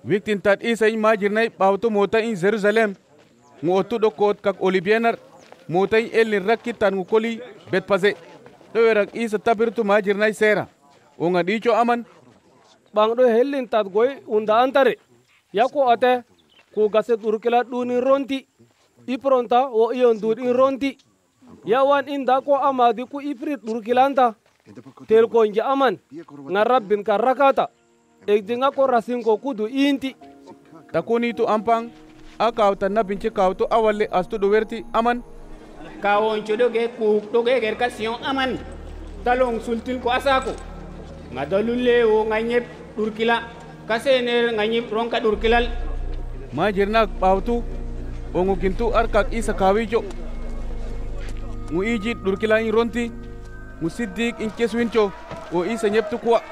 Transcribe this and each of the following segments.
Wiktin tat isa in majirnay bawto mota in Jerusalem. Ngu otu do kot kak olibienar. Mota in elin rakitan ngu koli Betpaze. Doerak isa tabirtu majirnay sera. Onga dicho aman. Bang do helin tat goy unda antare. Yako ate ku gaset urkila duni ronti. Ipronta o iyon dur in ronti. Yawan inda ko amadi ku iprit urkilanta. Tel ko nja aman. Ngarabin karakata. Ekdinga ko rasin ko kudu inti. Takuni tu ampang. Akaw tan na binci kaw tu awalle astu do werti aman. Kawon chodoge kuk doge gerkasyon aman. Talong sultin ko asako. Ngadalule o nganyep durkila. Kasener nganyep rongka durkilal. Majirnak bawtu. Ongu kintu arkak isa kawijo. Ngu ijit durkila in ronti. Ngu siddik in keswincho. O isa nyeptu kuwa.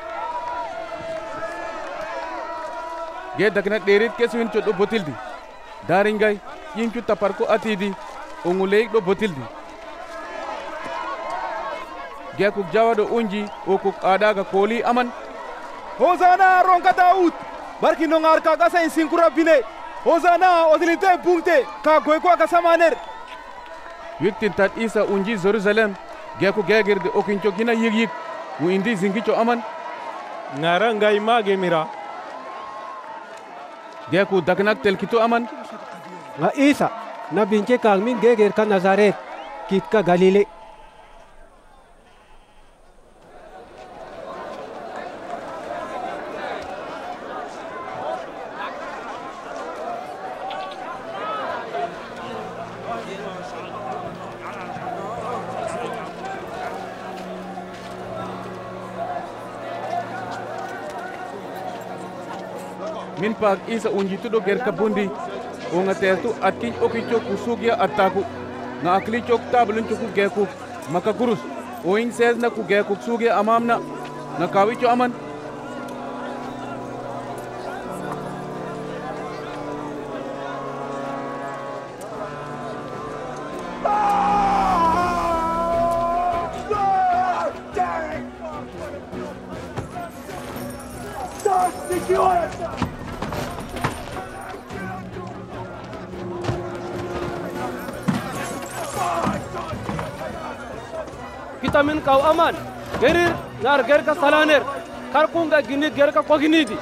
Ge dakna derit keswincho do botildi. Daringay yinchu taparko atidi. Ongu leik do botildi. Ge kuk jawa do unji. O kuk adaga koli aman. Hosana ronka Daud. Barki nongar kagasa in sinkura bine. Hosana odilite bungte. Ka goy kwa kasamaner. Wiktin tat isa unji Jerusalem. Geku gegirde okincho gina yig. Ngu indi zingicho aman. Ngarangay mage mira. Geku daknak telkito aman. Nga isa na binche kang min geger ka Nazaret. Kit ka Galile. Min pag isa unjitu do gerka bundi. O nga tertu atkin okicho kusugia ataku. Nga aklicho tablun chuku geku. Maka gurus. O ing sez na ku geku sugia amamna. Nga kawicho aman. Kita min kau aman. Gerir nar gerka salaner. Karkunga gini gerka kwa ginidi.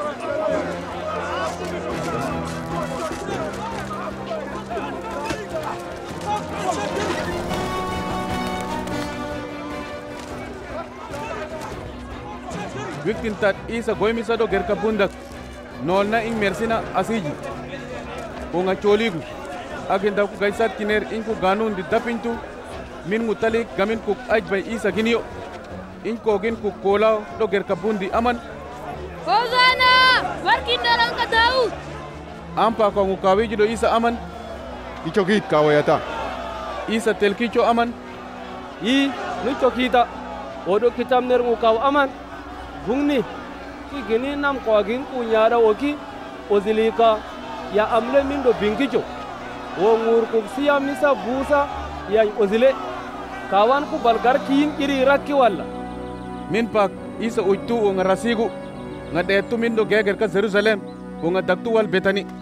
Wiktin tat isa goymisa do gerka bundak. Nolna ing mersina asiji. O nga choligu. Agenda ku gaisat kiner inku ganun di dapintu. Min mutalik gamin kuk ajbay isa ginyo. Inko gin kuk kolao do gerka bundi aman. Hosana! Warkin dalang ka Daud! Ampa ko ngukawiji do isa aman. Ichogit kawayata. Isa telkicho aman. I nucho kita. Odo kitam ner ngukaw aman. Bungni. Ki gini nam ko agin kunyara oki. Ozilika. Ya amle min do binkicho. O ngur kuk siya misa busa. Ya ozile. Kawan ku balgar kiin iri rakki walla. Min pak isa ujtu o nga rasigu. Nga detu min do geger ka Jerusalem. O nga daktu wal betani.